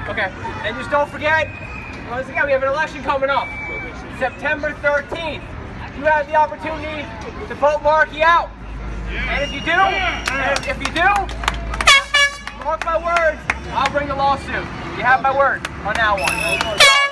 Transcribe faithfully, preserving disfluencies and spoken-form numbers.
Okay, and just don't forget, once again, we have an election coming up, September thirteenth. You have the opportunity to vote Marky out. And if you do, and if you do, mark my words, I'll bring the lawsuit. You have my word on that one.